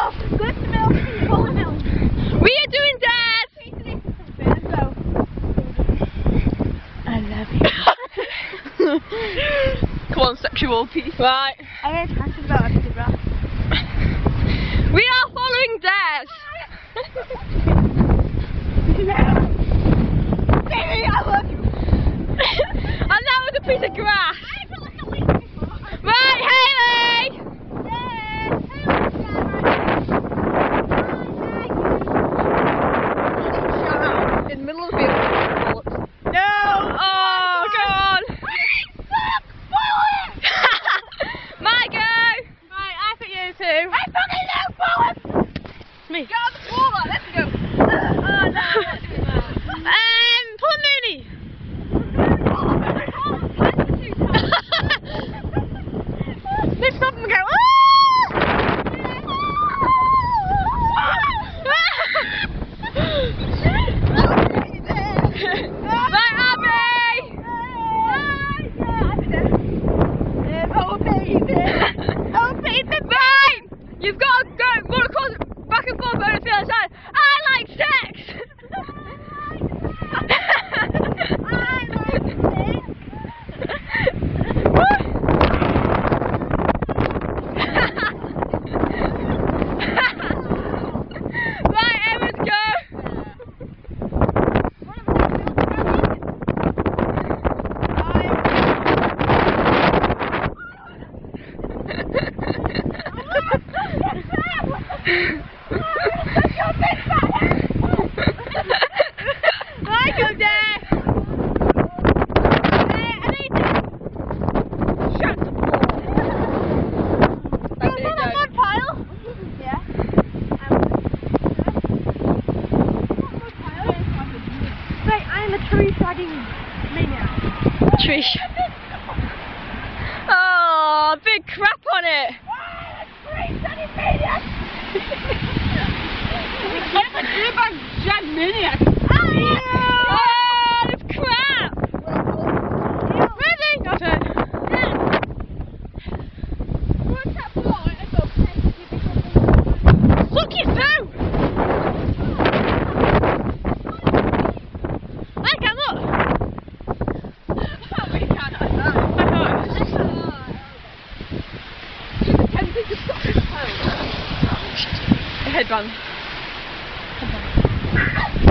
Good milk, full of milk. We are doing dares! I love you. Come on, sexual piece. Right. I'm going to talk about a grass. We are following dares. Baby, I love you. And that was a piece of grass. Right, Hayley! In the middle of the field. No! Oh, go on! My go! Right, I put you two. I fucking know bullets! Me. Get on the floor, like, let's go. Oh no, let's do that. Pull a moony. Lift up and go. Right, Abby! Oh baby! Oh baby! Right! You've got to go run across, back and forth over the other side. I like sex! Right, Emma's go! Right, go there! Shut the door! Is that a mud pile? Yeah. Right, I'm a tree shagging maniac. Trish. Oh, big crap on it! I'm a tree shag maniac. Oh, it's crap! Ready? Your turn. Suck it through! I can look! Headband.